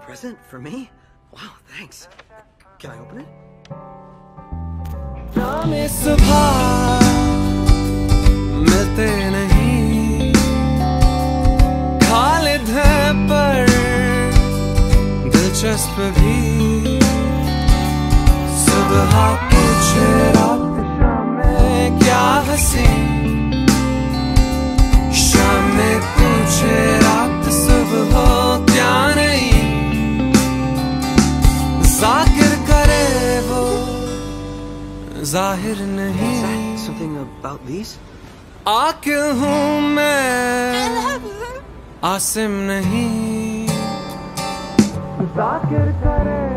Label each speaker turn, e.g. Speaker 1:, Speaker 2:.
Speaker 1: present for me? Wow, thanks. Can I open it?
Speaker 2: सुबह मिलते नहीं, खालिद है पर दिलचस्प भी। सुबह पूछे रात शाम में क्या हंसी, शाम में पूछे रात सुबह क्या नहीं। जाकिर करे वो जाहिर नहीं।
Speaker 1: Something about these?
Speaker 2: आकिल हूँ मैं, आसिम नहीं। जाकिर करे